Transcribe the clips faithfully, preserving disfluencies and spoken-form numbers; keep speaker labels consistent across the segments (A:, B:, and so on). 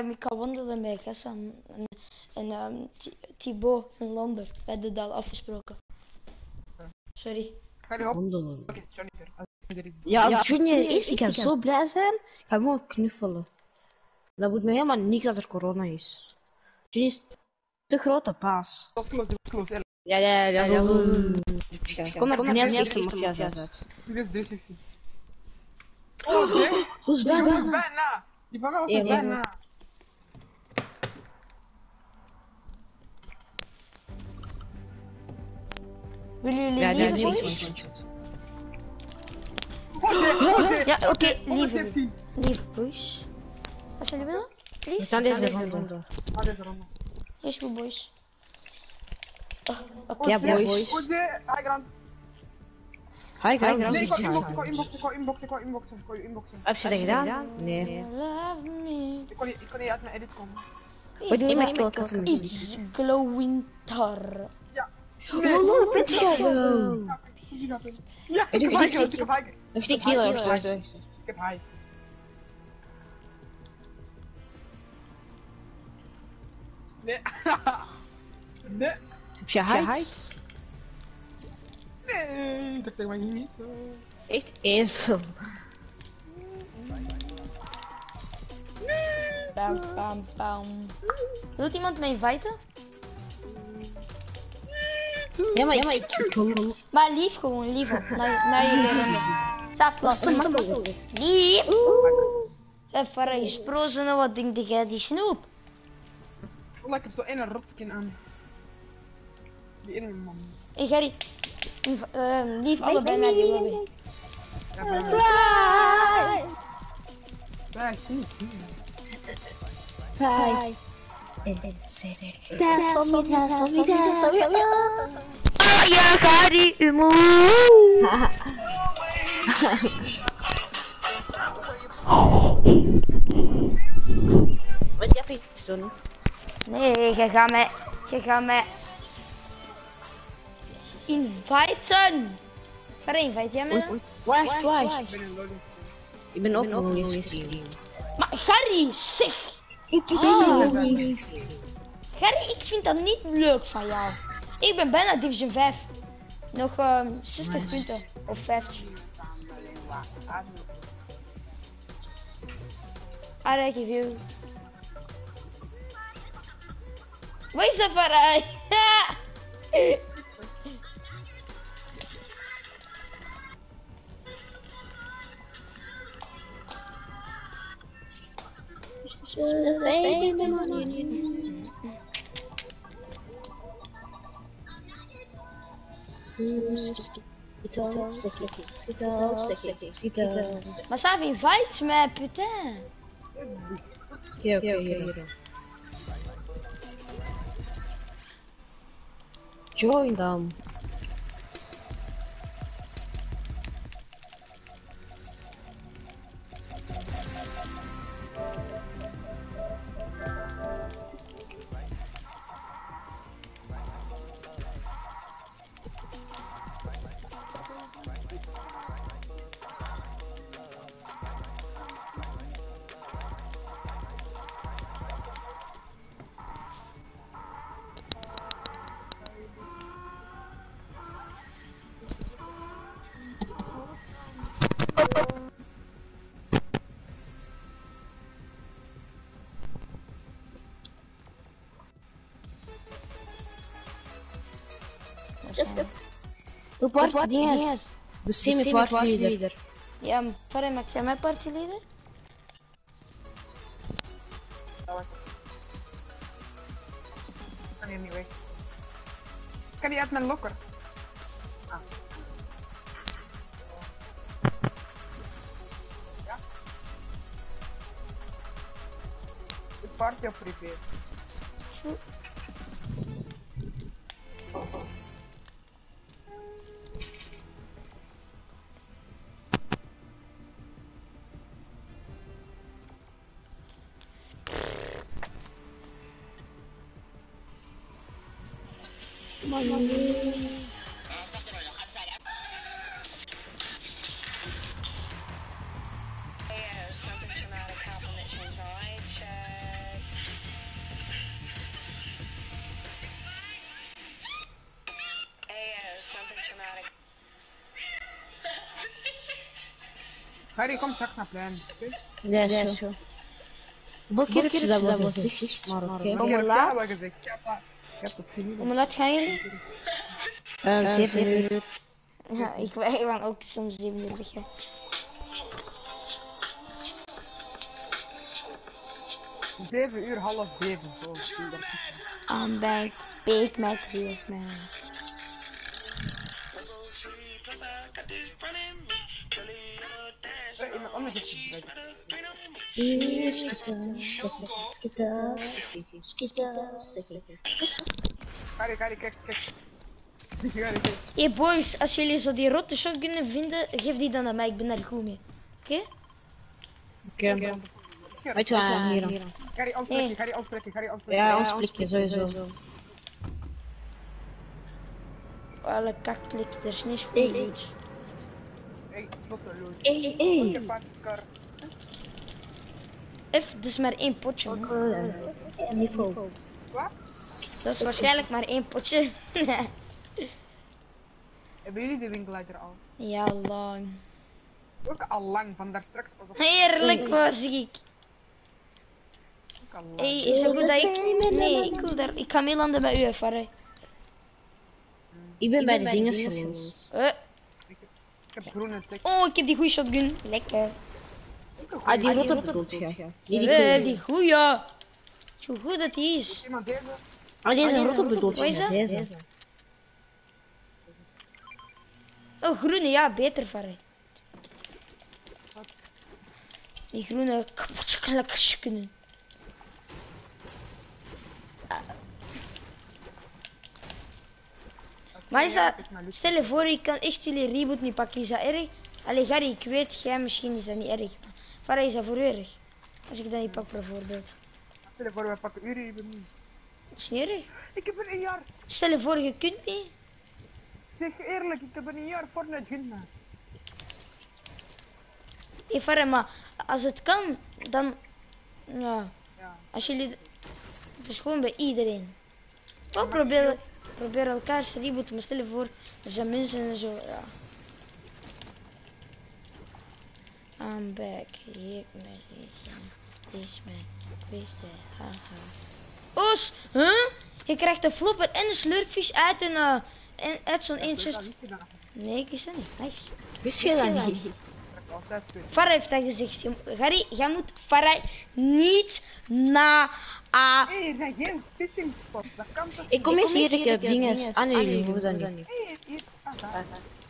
A: ik kan wandelen met Gessan en, en um, Thibaut en Lander. We hebben dat al afgesproken. Sorry.
B: Ga je op?
C: Wandelen.
B: Oké, okay, Johnny er. Als er is.
C: Ja, als Junior er is, ik ga zo blij zijn. Ik ga gewoon knuffelen. Dat moet me helemaal niks dat er corona is. Junior is de grote baas.
B: Dat is close, dat is close.
C: Ja, ja, ja, dat is wel... Kom naar beneden, echt een mafia uit.
B: Dit is deze sectie. Oh, Jay!
C: Zo is
B: Die
C: bijna.
B: was bijna! Die van mij was er bijna.
A: Willen jullie
C: Ja,
A: lieve
C: nee,
A: boys?
C: niet one-shot.
A: Ja, oké, okay, lieve, lieve boys. Wat jullie willen?
C: We
A: Lief?
C: staan deze ronde.
B: Ah, deze ronde.
A: Is goed, boys. Oh, oké,
B: Oh,
C: Ja,
B: Jay.
C: boys.
B: Oh, Jay! High ground.
C: Hi,
B: Nee,
C: guys.
B: ik wou inboxen, ik wou inboxen, ik wou inboxen, ik wou inboxen, ik wou inboxen.
C: Heb je dat gedaan? Nee.
A: love me.
B: Ik kon niet, ik kon niet uit mijn edit komen.
C: Word niet meer klokken van muziek.
A: It's glowing tar.
B: Ja.
C: Oh, lol, pet shadow.
B: Hoe gaat het? Ja,
C: Ik
B: ik
C: doe
B: heb
C: die
B: high, ik heb high.
C: Nog die kilo of zo.
B: Ik heb high. Nee. Nee.
C: Heb je height?
B: Nee, dat denk ik niet zo.
C: Echt ezel.
A: Bam, bam, bam. Wilt iemand mij inviten?
C: Ja, maar, ja, maar ik wil...
A: Maar lief gewoon, lief op. Naar, naar jullie ronde. Staat vast.
C: Dat is te makkelijk.
A: Lief! Even eens prozen, wat denk jij die snoep?
B: Oh, ik heb zo één rotskin aan. Die ene man.
A: Hey Gerry, Inv- ehm, lief allebei naar die lobby.
B: Ja, bij mij. Ja, ik zie het zien.
C: Tijd. Dance for me, dance for me, dance for me.
A: Oh ja, Gerry, u moet.
C: Wat jij vindt te doen?
A: Nee, je gaat mij, je gaat mij inviten. Waar invite jij mij?
C: Wacht, wacht.
B: Ik ben een lolly.
C: Ik ben ook nog eens screen.
A: Maar Gerry, zeg.
C: Ik ben nog eens.
A: Gerry, ik vind dat niet leuk van jou. Ik ben bijna Division vijf. Nog ehm zestig punten. Of vijftig. I give you. Wat is dat voor een? Maar ça invite me, putain.
C: Oké, oké, hier. Join dan. De part dinges. De semi-part leader.
A: Ja, waarom maak jij mijn partyleader?
B: Ik kan hier niet weg. Ik kan niet uit mijn lokker. Ah. Ja? De party of privé? Harry, kom straks naar plein. Oké?
C: Ja, is zo. Hoeveel keer heb je dat wel gezegd? Maar oké.
A: Om
B: Ik
A: hoe
B: heb het
A: laat?
B: jou wel gezegd. Je hebt dat- je hebt op tien uur.
A: Hoe laat gaan jullie?
C: Eh, zeven uur.
A: Ja, ik wij gaan ook soms zeven uur weg. Hè.
B: zeven uur, half zeven, zo. zie je dat tussen.
A: I'm back, big Mac here's man.
B: Eh, iemand anders heeft het gebruikt. Harry, Harry, kijk, kijk. Harry, kijk.
A: Hey boys, als jullie zo die rotte shotgunnen vinden, geef die dan aan mij, ik ben daar goed mee. Oké?
C: Oké. Weet je waar, hier.
B: Harry, ons plekje, Harry, ons plekje, Harry, ons plekje.
C: Ja, ons klikje, sowieso.
A: Alle kakplik, er is niets voor
C: Hey.
A: goed.
B: Hey, slotteloos.
C: Hé,
B: Je
C: hé.
B: paardskar.
A: F, dat is maar één potje. Man.
C: Niveau.
B: Wat?
A: Dat is waarschijnlijk maar één potje.
B: Hebben jullie de winkelleider al?
A: Ja, lang.
B: Ook al lang, van daar straks pas op.
A: Heerlijk was ik.
B: Ook al lang.
A: Hey, is het goed dat ik... Nee, ik wil daar... Ik ga meelanden met u, Farah.
C: Ik ben bij de dingen geloos.
A: Uh,
B: Ik heb, ik heb groene tik.
A: oh, ik heb die goede shotgun. Lekker.
C: Ah, die rotte bedoelt je? Die die
A: Eh,
C: groene.
A: die goeie. Zo goed dat die is.
B: Iemand deze?
C: Ah, deze rotte bedoelt
A: Wat is
C: je?
A: dat?
C: Deze.
A: Oh, groene, ja, beter, Farah. Die groene kapot kunnen. Maar is dat, stel je voor, ik kan echt jullie reboot niet pakken, is dat erg? Allee, Gary, ik weet, jij misschien is dat niet erg. Farah, is dat voor u erg? Als ik dat niet pak, bijvoorbeeld.
B: Stel je voor, we pakken uren, je bent niet.
A: Dat is niet erg.
B: Ik heb er een jaar.
A: Stel je voor, je kunt niet.
B: Zeg eerlijk, ik heb er een jaar Fortnite vinden.
A: Hey, Farah, maar als het kan, dan... Ja,
B: Ja.
A: als jullie... Het is gewoon bij iedereen. Gewoon probeer, probeer elkaar te rebooten, maar stel je voor, er zijn mensen en zo, ja. I'm back, hier met deze, deze mijn beste, haha. Os, huh? Je krijgt een flopper en een slurpvis uit een, uh, en uit zo'n eentje.
B: Dat is niet gedaan.
A: Nee, ik wist dat niet, nice.
C: Wist je dat niet?
B: Ik heb altijd twee.
A: Farah heeft dat gezegd. Je- Gary, jij moet Farah niet na... Ah,
B: Hé, hey, er zijn geen fishing spots, dat kan toch?
C: Ik kom eens hier, ik heb dingen. Ah nee, jullie hoeven dat niet.
B: Hé, hey, hier, ah, daar.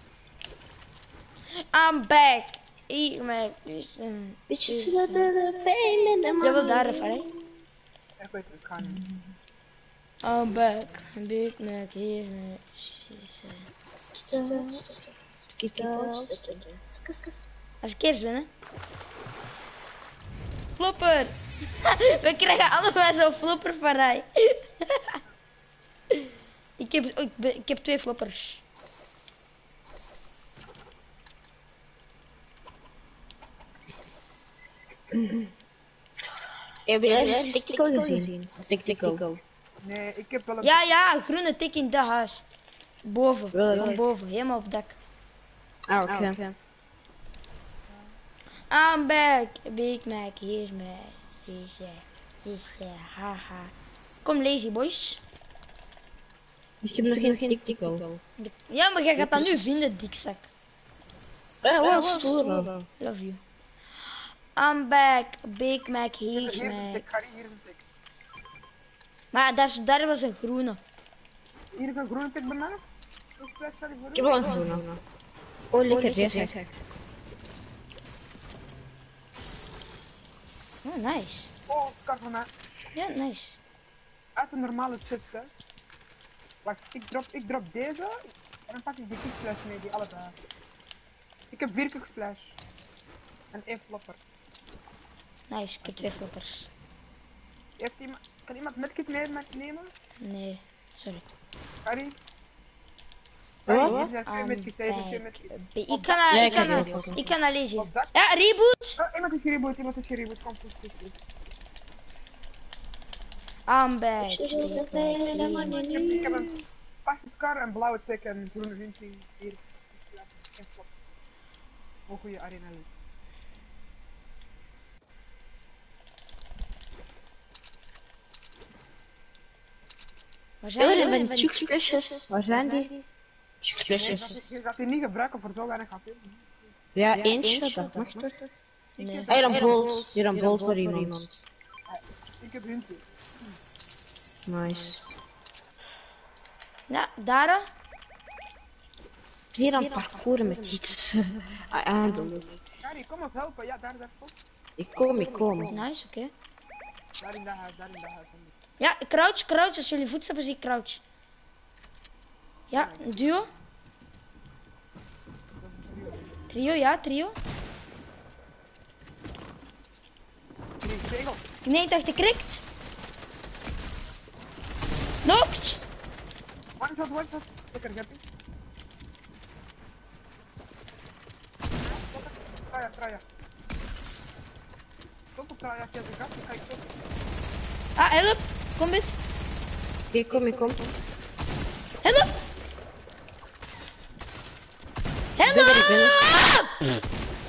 A: I'm back. Ik mijn...
C: Bitches dat de fame in de
A: Jij wil daar, Farah?
B: Ik weet het, ik ga niet.
A: I'm back. Big Mac hier. Als ik eerst ben, hè? Flopper! We krijgen allemaal zo'n flopper van Rai. ik, heb, oh, ik, ben, ik heb twee floppers.
C: Heb je eens TikTok gezien? TikTok.
B: Nee, ik heb wel een...
A: Ja, ja, een groene tik in dat huis. Boven,
C: Wel,
A: gewoon
C: wel.
A: boven, helemaal op het dak.
C: Ah, oké.
A: I'm back. Big Mac, here's my. Here's uh, here's uh, haha. Kom, lazy boys.
C: Ik heb nog geen TikTok.
A: Ja, maar jij gaat dat nu vinden, dikzak.
C: Ja, wel stoer.
A: Love you. I'm back. Big Mac, here's
B: Hier is een
A: my.
B: tik, Harry, hier is een tik.
A: Maar daar, daar was een groene.
B: Hier is een groene tik bij mij. Ook fles, Harry, voor
C: Ik
B: u.
C: heb wel een groene. Oh, lekker, deze.
A: Oh, nice.
B: Oh, kar van mij.
A: Ja, nice.
B: Uit een normale chest, hè. Wacht, ik drop, ik drop deze. En dan pak ik die kicksplash mee, die allebei. Ik heb vier kicksplash. En één flopper.
A: Nice, ik heb twee floppers.
B: Heeft iemand, kan iemand medkit nemen? nemen?
A: Nee, sorry.
B: Harry?
C: Wat?
B: Harry, hier zijn twee
A: I'm
B: medkits, hier zijn twee
A: back.
B: medkits.
A: Ik
B: Op
A: kan
B: dak.
A: naar,
C: Ja,
A: ik
C: ik
A: kan
C: heb
A: naar,
C: ook wel.
A: ik kan naar lezen.
B: Op dak.
A: Ja, reboot.
B: Oh, iemand is gereboot, iemand is gereboot. Kom, kom, kom, kom.
A: I'm back.
B: Ik heb, ik heb een paardenscar, een blauwe tik en een groene vinting. Hier. En flop. Oh, goede arena.
A: Waar zijn
C: Iedereen
A: die?
C: van die chick splashes. Waar zijn die? Chick splashes.
B: Je gaat die niet gebruiken voor zo weinig H P.
C: Ja, eentje, dat mag toch?
A: Nee.
C: Hier een bolt. Hier een bolt voor iemand.
B: Ik heb hun.
C: Nice.
A: Ja, daar.
C: Hier aan het parcouren met iets. Ah, eindelijk.
B: Gary, kom ons helpen. Ja, daar, daar, kom.
C: Ik kom, ik kom.
A: Nice, oké.
B: Daar in dat huis, daar in dat huis.
A: Ja, crouch, crouch. Als jullie voetstappen zie ik crouch. Ja, een duo. Trio, ja, trio.
B: Drie tegels.
A: negenentachtig krikt. Knocked.
B: One shot, one shot. Lekker, Gappy. Traja, traja. Stop op traja, via de gat. Kijk, stop.
A: Ah, help. Kom eens.
C: Ik kom, ik kom.
A: Help.
C: Ik ben er, ik ben er.
A: Help.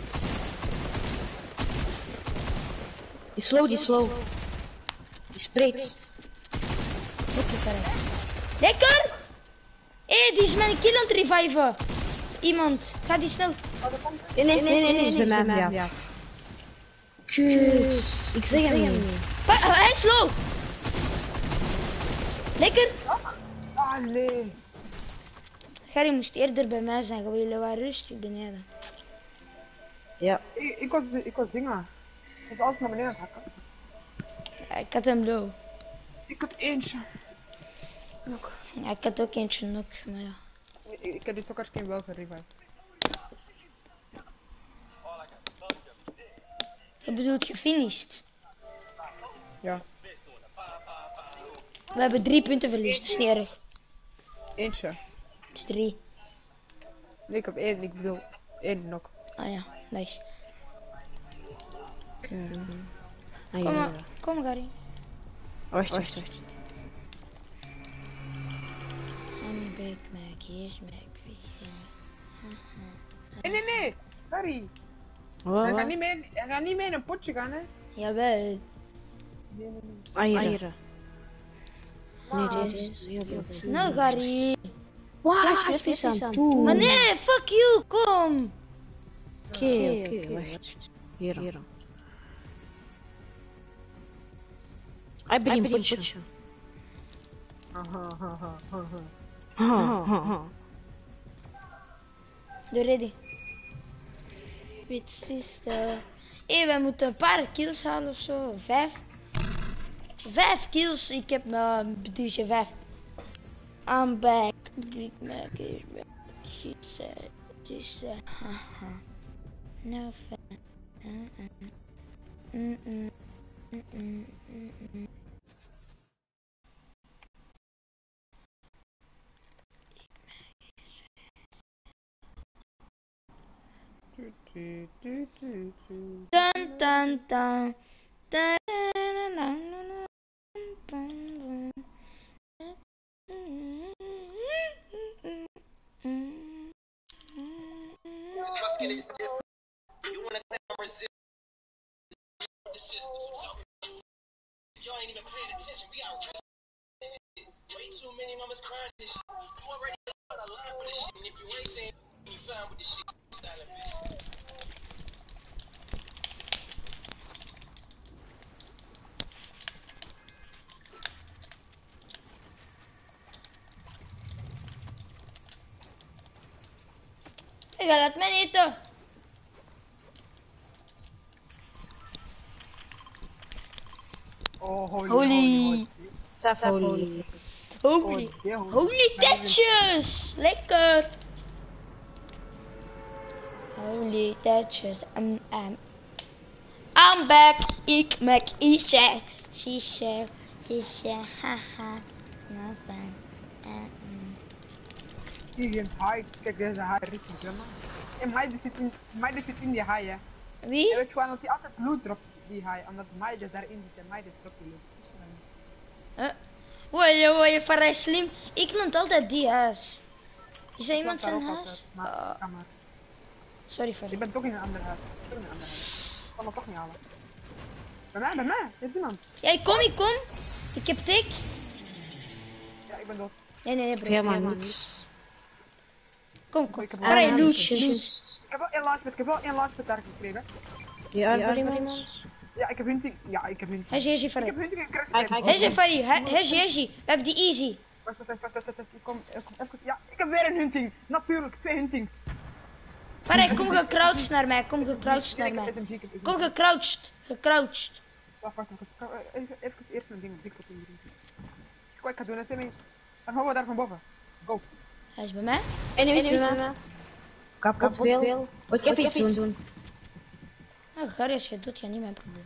C: Die slow, die slow. Die spreekt.
A: Lekker. Hé, die is mijn kill aan het reviven. Iemand. Ga die snel.
C: Nee, nee, nee, nee, nee, is bij mij, ja. Kut. Ik zeg hem niet.
A: Pa- oh, hij is low. Lekker.
B: Ah, nee.
A: Gary moest eerder bij mij zijn. Gewoon, jullie waren rustig beneden.
C: Ja.
B: Ik, ik was, ik was dingen. Ik was alles naar beneden aan het hakken.
A: Ja, ik had hem low.
B: Ik had eentje. Ook.
A: Ja, ik had ook eentje nog, maar ja.
B: Ik, ik heb die sokkerskin wel gerevived.
A: Je bedoelt gefinished.
B: Ja.
A: We hebben drie punten verlies, dat is niet erg.
B: Eentje.
A: Het is drie.
B: Nee, ik heb één. Ik bedoel, één nog.
A: Ah ja, nice.
C: Ah,
A: Kom
C: ja,
A: maar,
C: ja.
A: kom Gary.
C: Wacht, wacht, wacht.
A: Een Big Mac, hier is Mac.
B: Nee, nee, nee. Sorry.
C: Wat,
B: Hij gaat
C: wat?
B: niet mee, hij gaat niet mee in een potje gaan, hè.
A: Jawel.
B: Nee, nee, nee.
C: Eieren. Nee, deze. Ja, dat-
A: Nou Gary.
C: Wacht, even eens aan toe.
A: Maar nee, fuck you, kom.
C: Oké, oké, wacht. Hier. Hier. Ik ben een potje.
B: Aha, aha, aha.
C: Ha, ha, ha.
A: Doe ready. Wit sister. Hé, wij moeten een paar kills halen of zo. Vijf. Vijf kills. Ik heb mijn uh, vijf. I'm back. Big Mac is back. She said. She said. Haha. No fun. Uh-uh. Mm-mm. Mm-mm. Mm-mm.
B: Tu, tu, tu, tu, tu.
A: Dun dun dun. Dun, dun, dun, dun, dun, dun,
D: Y'all ain't even paying attention. We got way too many mamas crying this shit. You already got a line for this shit. And if you ain't saying you fine with this shit, you silent bitch.
A: Ik ga dat mij niet doen.
B: Oh, holy.
A: Holy.
C: Tafel.
A: Holy.
B: Oh, dear.
A: Holy tetjes. Lekker. Holy tetjes. Um, um. I'm back. Ik maak Isha. Shisha. Shisha. Haha. No fun. Uh-uh.
B: Die heeft high. Kijk, deze high richting zwemmen. En Maide zit in, Maide zit in die high, hè. Je
A: Wie?
B: weet gewoon dat hij altijd loot dropt, die high. Omdat Maide daarin zit en Maide dropt die loot. Dus, eh,
A: Huh? Woi, woi, vrij slim. Ik land altijd die huis. Is er
B: ik
A: iemand
B: loop daar
A: zijn
B: ook
A: huis?
B: altijd, Maar,
A: Ah,
B: ga maar.
A: sorry,
B: Je
A: Farah.
B: bent toch in een ander huis. Ik ben in een ander huis. Ik kan het toch niet halen. Bij mij, bij mij. Heeft iemand.
A: Ja, ik kom, ik kom. Ik heb tik.
B: Ja, ik ben dood.
A: Nee, nee, nee, bro.
C: Helemaal niks.
A: Kom, kom.
B: Ik heb
A: Farah,
C: Ah,
A: loot.
C: Lucius.
B: Ik heb wel één launchpad, ik heb wel één launchpad daar gekregen.
C: Ja, er iemand?
B: Ja, ik heb hunting. Ja, ik heb hunting.
A: Hesje, hesje,
B: Ik
A: Farah.
B: heb hunting en
C: Kijk,
B: crash.
C: kijk.
A: Hesje, Farah. Hesje, hesje. We hebben die easy.
B: Wacht, wacht, wacht, wacht, wacht, wacht. Ik kom, ik kom even. Ja, ik heb weer een hunting. Natuurlijk, twee huntings.
A: Farah, kom gecrouched naar mij. Kom gecrouched naar
B: Ik heb
A: mij.
B: S M G, ik heb S M G.
A: Kom gecrouched. Gecrouched.
B: Wacht, wacht, wacht. Even, even eerst mijn ding op dik tot in doen. Kijk, ik ga doen, Sammy. Dan gaan we daar van boven. Go.
A: Hij is bij mij.
C: Enemies bij mij. Kapot veel. Ik heb iets doen.
A: Nou, Gary, als je het doet, ja niet mijn probleem.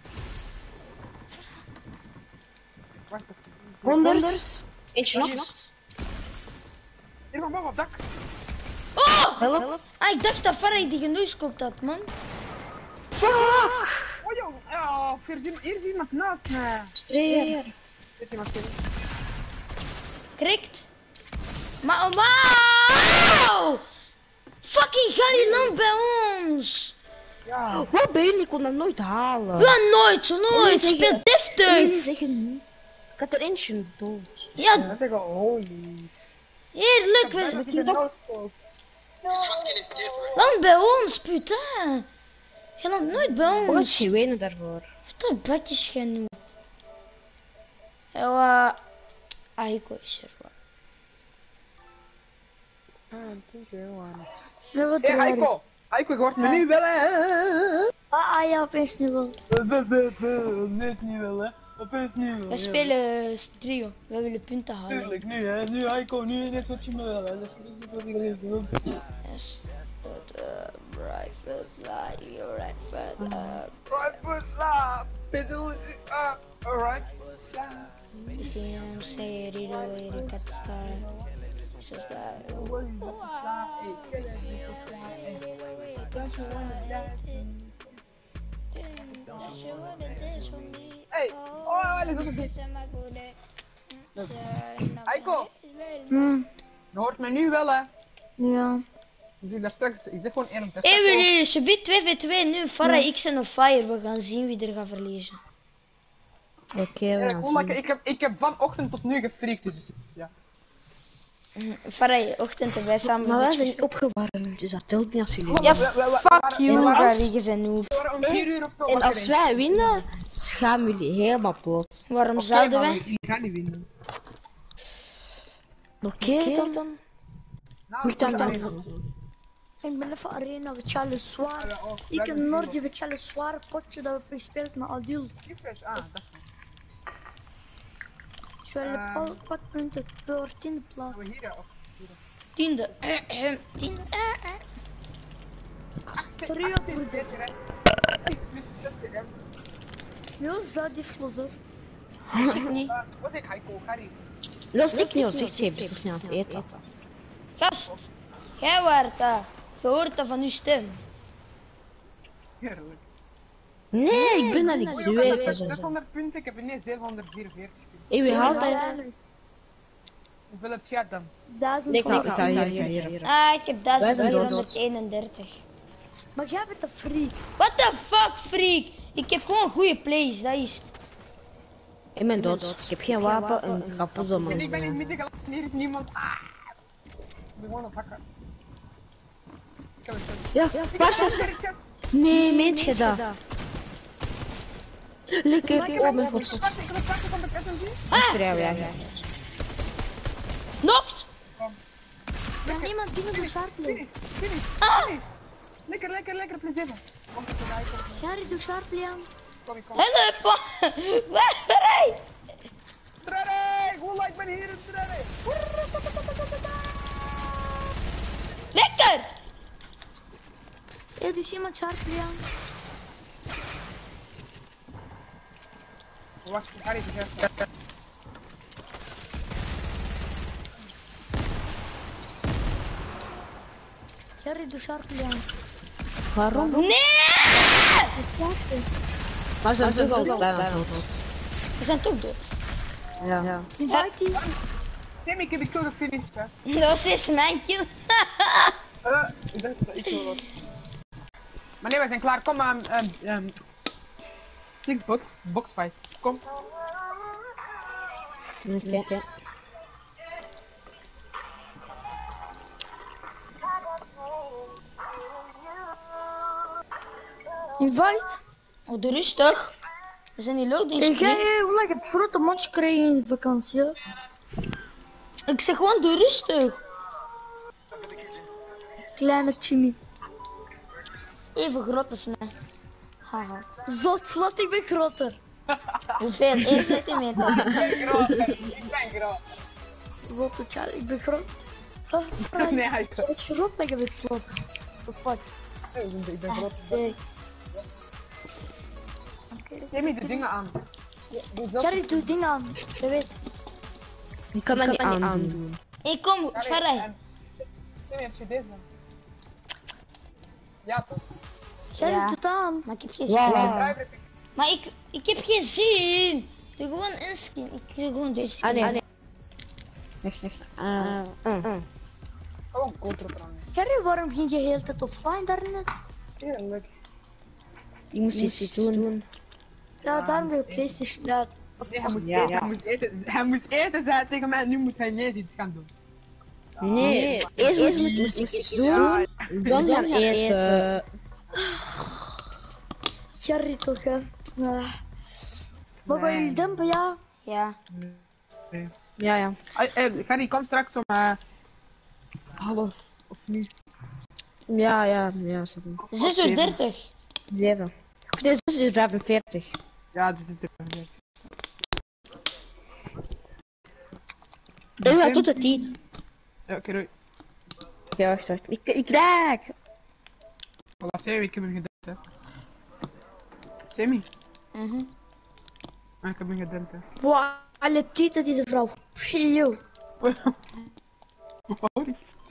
B: Wacht even.
C: honderd. Eentje nog.
B: Hier van boven op dak.
A: Oh!
C: Help.
A: Ah, ik dacht dat Farah die genoeskoopt had, man.
C: Fuck!
B: Oh joh, ja, hier is hier is iemand naast me.
C: Streer.
B: Dit is iemand stil.
A: Krikt. Maar, oh, wauw! Fucking Gary land bij ons.
B: Ja.
C: Wat ben je? Ik kon dat nooit halen.
A: Ja, nooit, nooit.
C: zeggen-
A: Speel deftig.
C: Jullie zeggen niet. Ik had er eentje dood.
A: Ja,
B: Dat is wel holy.
A: heerlijk. We
B: Dat
A: zijn
B: is een doodskoop.
D: My skin is different.
A: land bij ons, putain. Je landt nooit bij
C: Wat
A: ons.
C: is je wenen daarvoor?
A: Wat bakjes genoeg. Ja, Aiko is er wel.
E: Ja, wat
B: Hé,
E: raar is.
B: Aiko. Aiko, ik hoort me nu wel, hè.
E: Ah, ah ja, opeens nu wel.
B: Nee, is niet wel, hè. Opeens nu wel.
A: We spelen trio. We willen punten halen.
B: Tuurlijk, nu, hè. Nu, Aiko, nu ineens word je me wel, hè. Dat is niet wat ik al eens wil.
A: Yes. But, uh, right foot side, your right foot up.
B: Right foot slap. Piddle it up. Alright. Slap.
A: See him say it, he do it, he got the style. It's just that.
B: Hey, oh, hij is op het Aiko,
E: Hm,
B: je hoort mij nu wel, hè.
E: ja.
B: Dus ik daar straks, ik zeg gewoon één op de
A: Hé, willen jullie subiet twee v twee nu? Farah, X en of Fire. We gaan zien wie er gaat verliezen.
C: Oké,
B: Ja,
C: we gaan
B: cool, maar ik,
C: zien.
B: ik, heb, ik heb vanochtend tot nu gefreakt, dus ja.
A: Farah, ochtend en wij samen.
C: Maar
A: een
C: wij
A: beetje
C: zijn opgewarmd, dus dat telt niet als jullie.
A: Ja,
B: We- we- we- we
A: fuck
B: waren-
A: you,
B: we waren-
A: Gary, je bent noof.
B: we waren om vier uur of zo
C: En
B: wakker,
C: als
B: denk ik.
C: wij winnen, schamen jullie helemaal plots.
A: Waarom
B: Oké,
A: zouden
B: maar
A: wij?
B: jullie gaan niet winnen.
C: Oké, dan. dan.
B: Nou,
C: Goed dan
B: we gaan
C: dan.
B: winnen.
E: Ik ben even arena, weet je wel, zwaar.
B: Ja, oh,
E: Ik
B: we
E: en
B: hebben
E: Nordi, weet je wel, zwaar potje dat we gespeeld met Adil.
B: Refresh, ah, dat
E: Weet je wel,
B: Ehm.
E: Paul, pak punten, voor tiende plaats.
B: gaan we hier, of hier.
A: Tiende. Ahem, Tiende. Eh, eh.
E: Trio
B: Acht is
E: voor
B: dit, hè. Acht plus zes, hè.
E: Jo, zat die vlodder.
A: Ik niet.
B: Ah, wat zeg ik, Harry?
C: Los ik niet, als ik ze te snel eten.
A: Gast, jij waart dat. Je hoort dat van uw stem.
B: Heerlijk.
C: Nee, ik ben dat niet
B: Oh,
C: zo
B: joh, ik heb
C: even.
B: zeshonderd punten, ik heb ineens zevenhonderdvierenveertig punten.
C: Hé, wie haalt dat?
B: Hoeveel heb jij dan?
E: Duizend
C: Nee, ik hou ik
E: vijftig.
C: hou hier, hier, hier.
A: Ah, ik heb
C: Wij zijn dood.
A: vierhonderdeenendertig.
E: Maar jij bent een freak.
A: What the fuck, freak? Ik heb gewoon goede plays, dat is het.
C: Ik ben dood. Ik heb geen wapen en ik ga poezel
B: En ik ben in het
C: man.
B: midden geland, hier is niemand. Ah! Ik ben gewoon op hakken. Ik heb een shot.
C: Ja, waar zit
B: Ik heb
C: Nee, meent je dat? Lekker,
B: een
C: oh mijn god.
B: shot. Ik heb een pakje van de S M G.
C: Achter jou, ja.
A: Nokt!
E: Ja, niemand die met de sharp lane.
B: Finish, finish, finish. Lekker, lekker, lekker, plus zeven. Kom, ik ben uit.
E: Gary, doe sharp lane.
B: Kom, ik kom.
A: Help! Waar?
B: Trede! Hoe ik ben hier in Trede!
A: Lekker!
E: Ja, dus iemand sharp lane.
B: Wacht, ik ga niet zeggen.
E: Gary, doe sharp lane.
C: Waarom?
A: Nee!
C: Maar ze zijn toch al bijna dood.
A: We zijn toch dood.
C: Ja.
E: Invite die.
B: Tim, ik heb die kill gefinished, hè.
A: Dat was eerst mijn kill.
B: Uh, ik dacht dat ik zo was. Maar nee, wij zijn klaar. Kom aan. Um, um, Links box, boxfights. Kom.
C: Oké.
E: Invite.
A: Oh, doe rustig. We zijn die loading
E: Ik
A: screen.
E: ga hoe lang heb je grote mond gekregen in de vakantie? Hè?
A: Ik zeg gewoon doe rustig.
E: Kleine Jimmy.
A: Even groot als mij. Haha.
E: Zot, vlot, ik ben groter.
A: Hoeveel? één centimeter.
B: Ik ben groot. Ik ben groot.
E: Zotte Charlie, ik ben groot. Huh, Brian,
B: Nee, hij
E: je bent groot, maar je bent slot. The fuck?
B: Ik ben groot.
E: Nee.
B: Jamie, de dingen aan. Doe zelf-
E: Charlie, doe dingen aan. Je weet.
C: Ik kan dat niet aandoen.
A: Ik kom,
B: Charlie,
A: Farai.
B: en- Jamie, heb je deze? Ja, toch?
E: Charlie,
A: Ja.
E: doe het aan.
A: Maar ik heb geen
C: Ja.
A: zin.
B: Driver is-
A: Maar ik, ik heb geen zin. Doe gewoon een skin. Ik doe gewoon deze skin.
C: Ah nee, nee. Echt, echt. Ah, ah.
B: Gewoon code erop aan.
E: Charlie, waarom ging je heel de tijd offline daarnet?
B: Heerlijk.
C: Ik moest iets doen.
E: Ja, daarom de PlayStation. Ja,
B: Nee, hij moest,
C: Ja,
B: eten,
C: ja.
B: hij moest eten. Hij moest eten, zei hij tegen mij, en nu moet hij ineens iets gaan doen.
C: Nee, eerst moet je moest ik iets doen, dan gaan eten.
E: Charlie toch, hè? Uh. Maar gaan jullie dempen, ja?
A: Ja.
C: Ja, ja.
B: Ah, eh, Gary, kom straks om uh, half of nu.
C: Ja, ja, ja, sorry.
A: zes uur dertig.
C: Zeven. Of nee, zes uur vijfenveertig.
B: Ja, dus het is gebeurd.
C: En we tot de tien.
B: Ja, oké, doei.
C: Oké, wacht, wacht. Ik, ik raak.
B: Voilà, Sammy, ik heb hem gedempt, hè. Sammy,
A: Mhm.
B: ah, ik heb hem gedempt, hè.
E: Wow, alle tieten deze vrouw. Yo.
B: Sorry.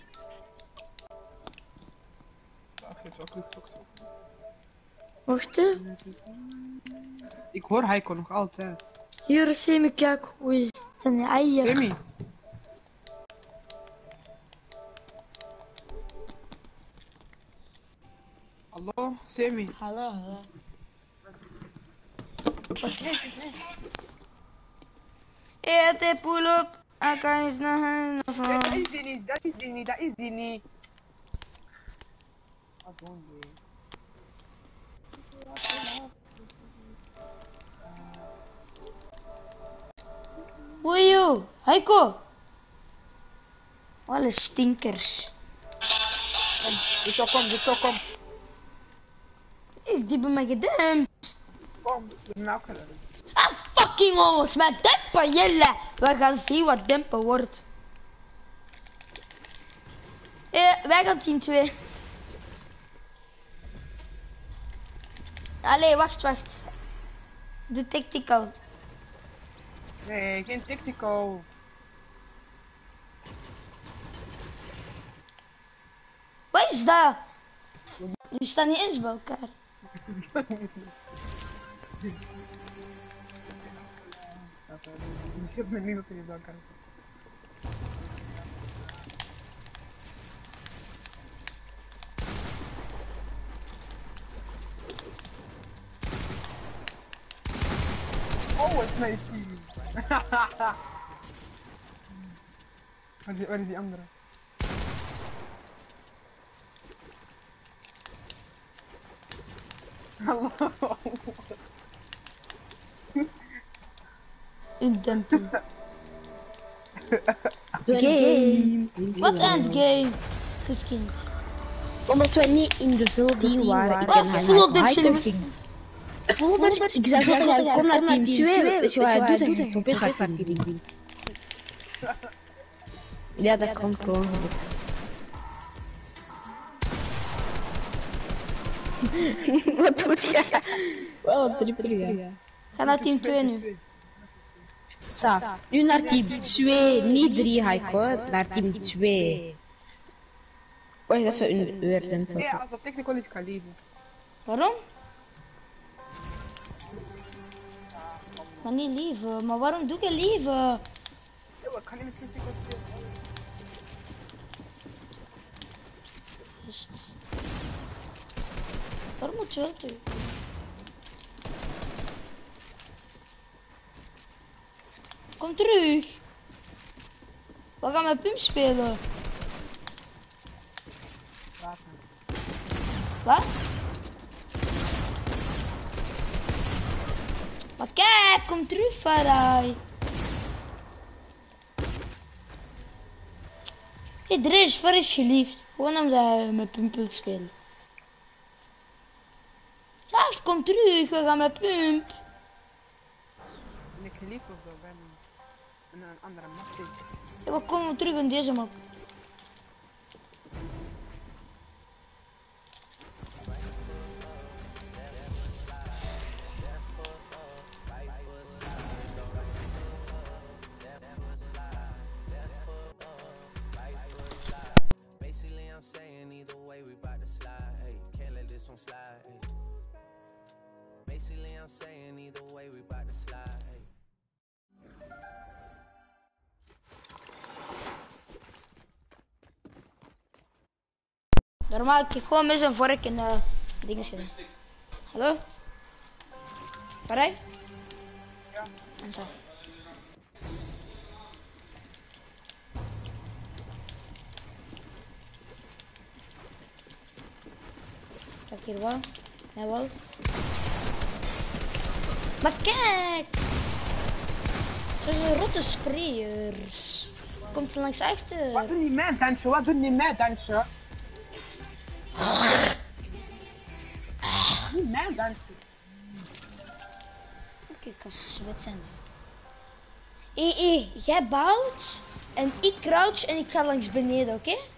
B: Wacht, het is wel goed, ook zo.
E: Wacht, hè.
B: Ik hoor Heiko nog altijd.
E: Hier is Sammy, kijk. Hoe is het? Een eier.
B: Sammy. Hallo, Sammy.
A: Hallo, hallo. Ete pull up. Ik kan eens naar hen.
B: Dat is die niet, dat is die niet, dat is die niet. Wat doen die?
A: Woejoe, Heiko. Alle stinkers.
B: Dit toch kom, dit toch kom.
A: Ik die bij mij gedempt.
B: Kom, dit is nou geluid.
A: Ah, fucking jongens, met dempen, jelle. We gaan zien wat dempen wordt. Eh, wij gaan team twee. Allee, wacht, wacht. De tactical.
B: Nee, geen tactical.
A: Wat is dat? Jullie staan niet eens bij elkaar.
B: Je zit met niemand in je elkaar. Oh, het is mijn team. Waar is, waar is die andere? Hallo.
A: Een dempen.
C: Game.
A: Wat endgame? Goed kind.
C: Omdat wij niet in dezelfde team waren. Ik
A: Oh,
C: en
A: voel dit
C: Heiko
A: jullie-
C: ging. Voelde ik zei zo tegen jou, kom naar team twee. Weet je wat hij doet? Hij probeert naar team drie. Ja, dat komt gewoon. Wat doet jij? Wow, triple ja.
A: Ga naar team twee nu.
C: Sa, nu naar team twee, niet drie Heiko, naar team twee. Wacht even een uur
B: Nee,
C: tempo.
B: als dat technical is, ga liever.
A: Waarom? Maar niet lieve. Maar waarom doe je lieve?
B: Yo, ik ga niet met technical spelen.
A: Just. Waarom moet je wel doen? Kom terug. We gaan met Pim spelen. Wat? Kijk, kom terug, Farai. Hey, Dres, waar is geliefd? Gewoon omdat hij met Pump wilt spelen. Zelf, kom terug, we gaan met Pump.
B: Ben ik geliefd of zo? Ben in een andere map zit.
A: Ja, we komen terug in deze map.
D: Basically, I'm saying either way we bout to slide. Hey, can't let this one slide. Hey. Basically, I'm saying either way we bout to slide. Hey.
A: Normaal, ik gewoon met zijn vork in de dingen zitten. Hallo? Farai?
B: Ja.
A: En zo. Kijk hier wel. Nee, wel. Maar kijk! Zo'n rotte sprayers. Komt er langs achter.
B: Wat doen die mij, dansje? Wat doen die mij, dansje? Die mij, dansje.
A: Oké, ik kan zwetsen. Hé, hé, jij bouwt en ik crouch en ik ga langs beneden, oké? Okay?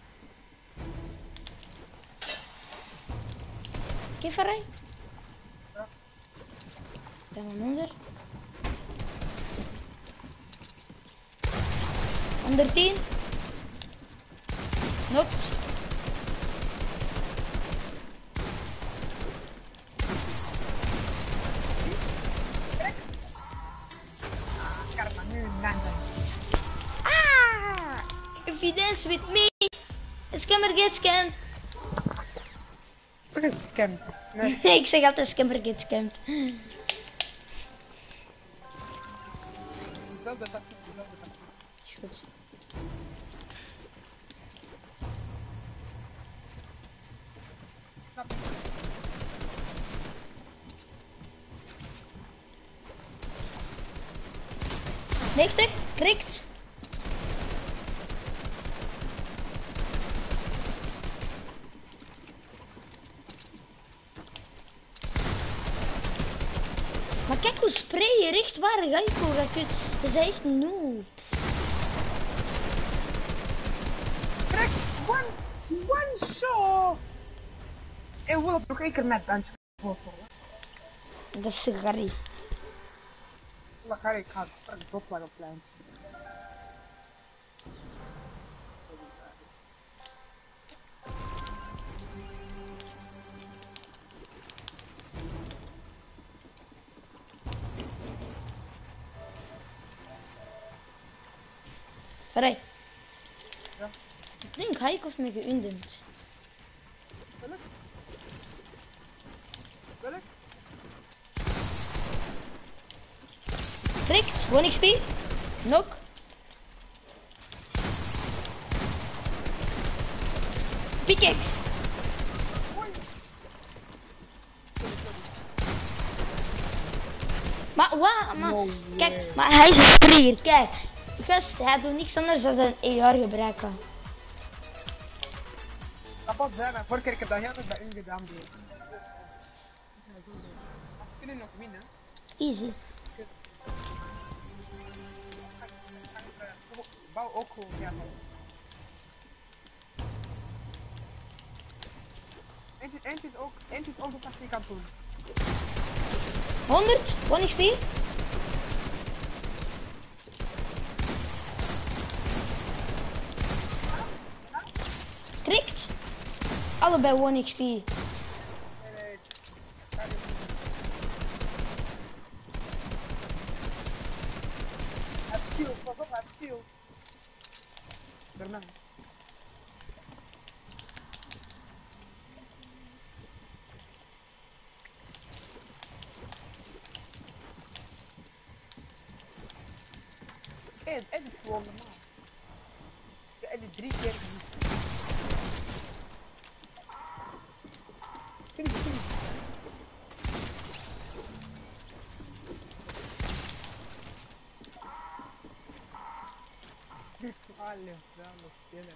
A: Oké, okay, Farai?
B: Ja.
A: Dan gaan we onder. honderdtien. Nopt.
B: Karma, nu random.
A: Ah! If you dance with me, the scammer gets scammed.
B: Wat is scam? Nee.
A: Ik zeg altijd scammer gets scammed.
B: Dezelfde tactiek, dezelfde tactiek.
A: Is goed.
B: Snap je?
A: negentig, krikt. Maar kijk hoe spray je recht waar ga ik voor. Dat is echt noob.
B: Kijk, one, one shot! Ik wil het nog één keer met dansje voorvallen.
A: Dat is Gary.
B: Dan ga ik gaan een dopslag op plein.
A: Farai.
B: Ja.
A: Ik denk hij of me geundend.
B: Wil ik? Wil ik?
A: Krikt, one X P. Knock. Pickaxe. Maar wat? Maar,
B: No
A: kijk,
B: way.
A: maar hij is een sprayer. Kijk. Gast, hij doet niks anders dan een A R gebruiken.
B: Dat was zijn, maar vorige keer ik heb dat heel erg bij u gedaan. Dus. We kunnen nog winnen.
A: Easy.
B: Bouw ook gewoon, ja. Eentje, eentje is ook, eentje is onze tactiek aan het doen.
A: honderd, one X P. Krikt. Allebei one X P.
B: Nee, nee. Ga je doen. Hij heeft shield, pas op, hij heeft shield. Daarna. Hé, het edit gewoon normaal. Je edit drie keer niet. Finish, finish. Allee, wel, dat spelen.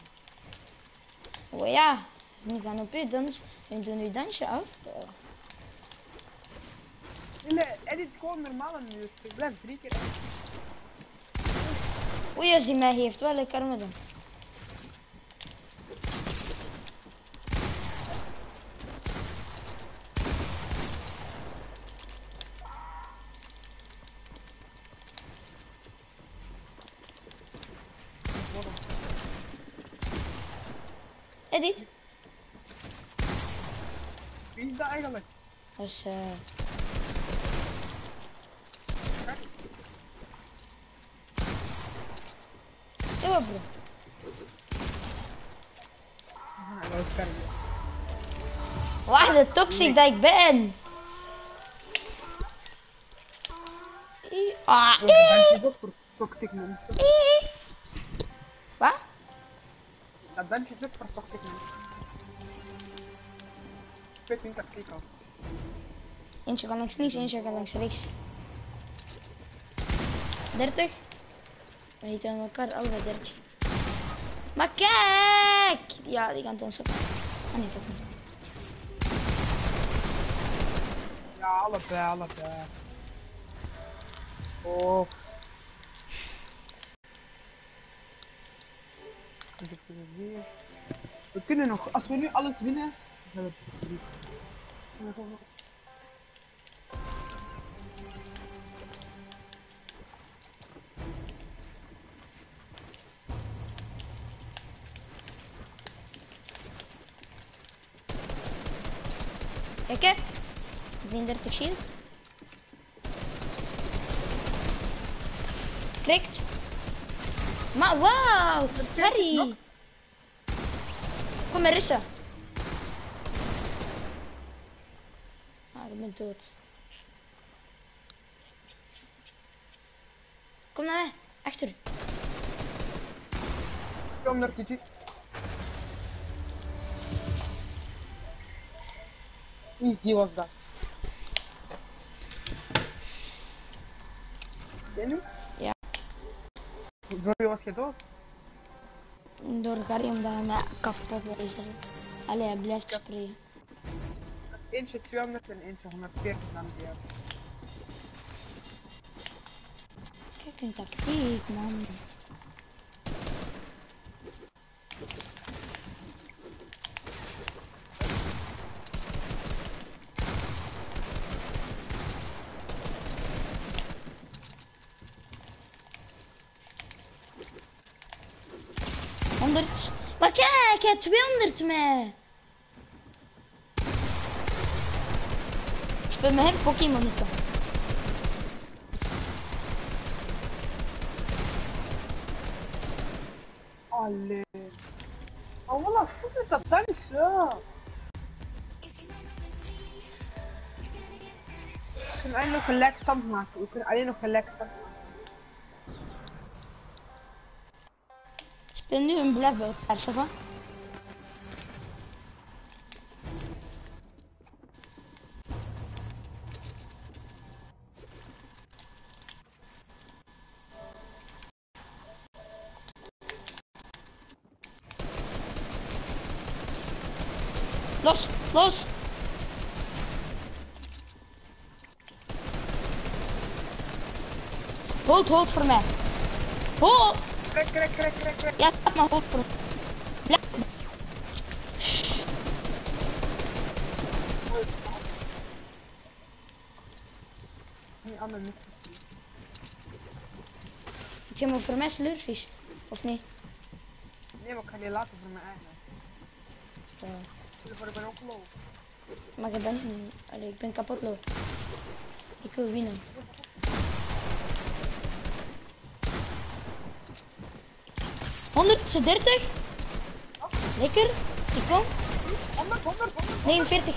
A: Oh ja, we gaan op je dans. We doen uw dansje af. Oh.
B: Nee, edit gewoon normaal nu. Ik blijf drie keer.
A: Oei, als die mij heeft, wel lekker met hem. Edit.
B: Wie is dat eigenlijk?
A: Dat is eh. Ja, bro.
B: Ah, dat is Carly.
A: Waar de toxic dat ik ben. I- Ah,
B: Dat dansje is ook voor toxic mensen.
A: i- Wat?
B: Dat dansje is ook voor toxic mensen. Ik weet niet tactiek al.
A: Eentje gaat langs links, eentje gaat langs rechts. dertig. We heten aan elkaar allebei dertig. Maar kijk! Ja, die kan dansen. Ah nee, toch niet.
B: Ja, allebei, allebei. Oh. We kunnen nog, als we nu alles winnen, dan zijn we verlies.
A: Kijk hè. drieëndertig shield. Krikt. Maar wauw, Harry. Kom maar Rissa. Ah, ik ben dood. Kom naar mij, achter u.
B: Kom naar Titi. Easy was dat. Ben je?
A: Ja.
B: Door wie was je dood?
A: Door Harry omdat hij mij kapot is. Allee, hij blijft sprayen.
B: Eentje tweehonderd en eentje honderdveertig aan die.
A: Kijk een tactiek, man. honderd. Maar kijk, hij tweehonderd mij. Ik speel met hem Pokémon niet.
B: Allee. Oh, wat voet met dat dansje. We kunnen alleen nog gelijk stand maken. We kunnen alleen nog gelijk stand maken.
A: Ik speel nu een blijf bij elkaar, zeg maar. Los, los. Hold, hold voor mij. Hold.
B: Krek, krek, krek, krek, krek.
A: Ja, stop maar, hold voor mij. Blijf.
B: Niet aan de mist gespeeld.
A: Heb je maar voor mij slurfjes? Of niet?
B: Nee, maar ik ga die laten voor mijn eigen.
A: Ja.
B: Ik ben ook low.
A: Maar ik ben, allee, ik ben kapot low. Ik wil winnen. honderddertig. Lekker. Ik kom.
B: honderd, honderd, honderd.
A: negenenveertig.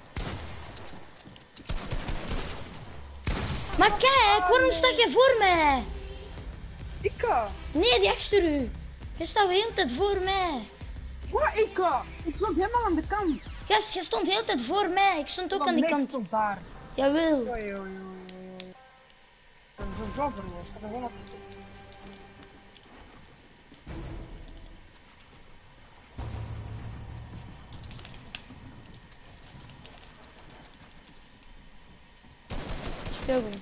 A: Maar kijk, waarom sta je voor mij?
B: Ik. eh,
A: Nee, die achter u. Je staat de hele tijd voor mij.
B: Wat ik? eh, Ik stond helemaal aan de kant.
A: Gast, je stond de hele tijd voor mij. Ik stond ook
B: Maar
A: aan die
B: nee, ik
A: kant.
B: stond daar.
A: Jawel.
B: Oei, oei, oei, oei. Dat is een jobber was. Dat is wel wat.
A: Heel goed.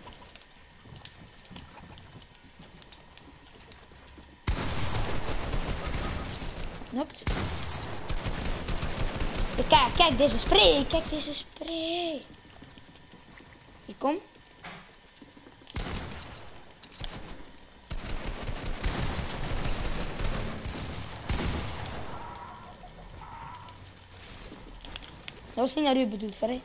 A: Nokt. Kijk, kijk deze spray. Kijk deze spray. Ik kom. Dat was niet naar u bedoeld, Ferry.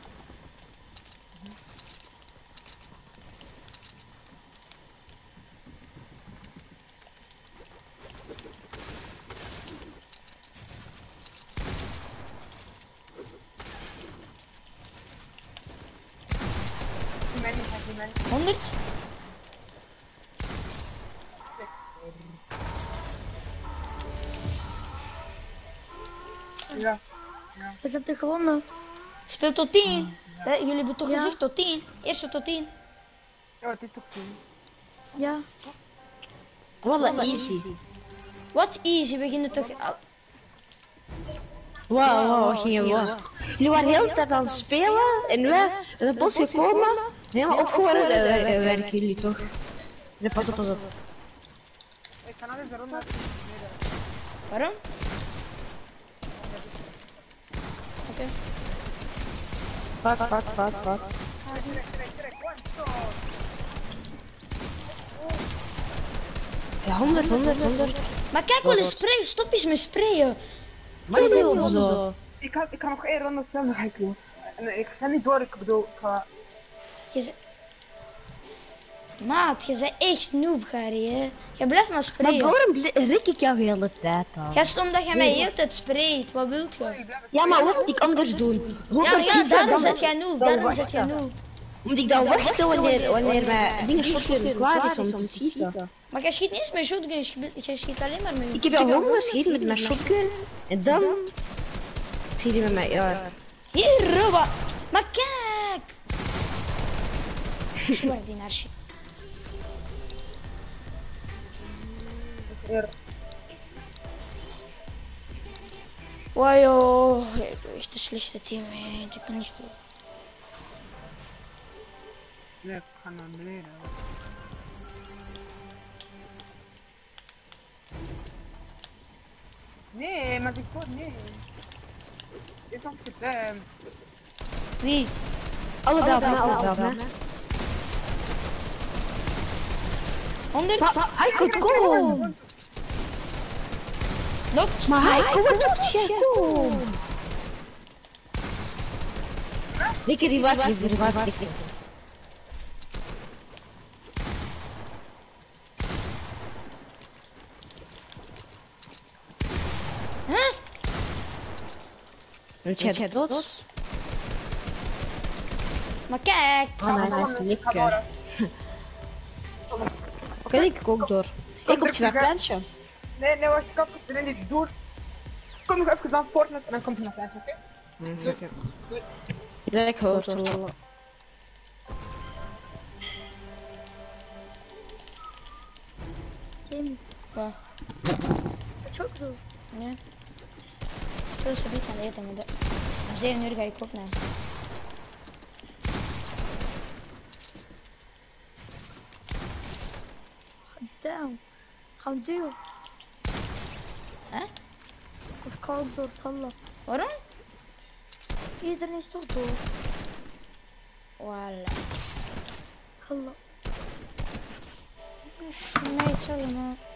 B: Die man, die man.
A: honderd.
B: Ja.
E: We zijn toch gewonnen?
A: Speel tot tien. Hè, jullie hebben toch
E: Ja.
A: gezegd tot tien? Eerste tot tien.
B: Ja, het is toch tien.
E: Ja.
C: Wel easy.
A: Wat easy, we beginnen toch... al-
C: Wow, wow, gingen we. Jullie waren de hele tijd aan het spelen en wij in het bos gekomen. Helemaal opgewarmd en uh, werken jullie toch? Nee, pas op, pas op.
B: Ik ga nog eens de ronde uit.
A: Waarom? Oké.
C: Pak, pak, pak, pak.
B: Direct, direct, direct. One shot.
C: Ja, honderd, honderd, honderd.
A: Maar kijk wel eens sprayen, stop eens met sprayen.
C: Maar is heel zo.
B: Ik kan, ik kan nog één ronde spelen, dan ga ik doen. En ik ga niet door, ik bedoel, ik ga...
A: Je ze... Maat, je bent echt noob, Gary, hè. Je blijft maar
C: Maar
A: sprayen.
C: waarom bl- rik ik jou de hele tijd aan?
A: Gast, omdat je mij de hele tijd sprayt. Wat wilt je?
C: Ja, maar wat moet ik anders doen?
A: Ja,
C: honderd
A: ja,
C: schieten,
A: daarom
C: dan-
A: zet jij noob.
C: dan
A: Daarom zet jij
C: wachten.
A: noob.
C: Moet ik dan wachten wanneer, wanneer mijn dingen shotgun klaar is om te schieten?
A: Maar jij schiet niet eens met shotgun, je schiet- je schiet alleen maar met...
C: Ik heb jou honderd schieten met mijn shotgun en dan schiet je met mijn ja.
A: Hier, Ruba. Maar kijk. Zwaar die naar shit. Wow, joh. Ik ben echt de slechtste teammate. Ik kan niet spelen.
B: Nee, ik ga naar beneden. Nee, maar ik zo nee. Dit was gedempt.
A: Wie?
C: Alle bij elkaar, alle bij elkaar.
A: honderd?
C: Maar hij komt kom!
A: Nokt.
C: Maar hij komt, wat doet je? Kom! Dikke die wacht, die wacht, dikke.
A: Huh?
C: Weet jij het dood?
A: Maar kijk.
C: Ah, hij is echt lekker. Ben ik ook door. Ik kom je naar plantje.
B: Nee, nee, wacht, ik had het erin niet door. Kom nog even naar Fortnite en dan komt hij naar vijf, oké?
C: Ja, ik hoor het wel.
E: Tim,
A: Wat?
E: wat je ook doen?
A: Nee. Zo is het niet gaan eten, maar de... om zeven uur ga ik opnemen.
E: Damn. Gaan we duwen?
A: Hè?
E: Of ga ik door het handelen?
A: Waarom?
E: Iedereen is toch door?
A: Voilà.
E: Hallo.
A: Nee, chill, man.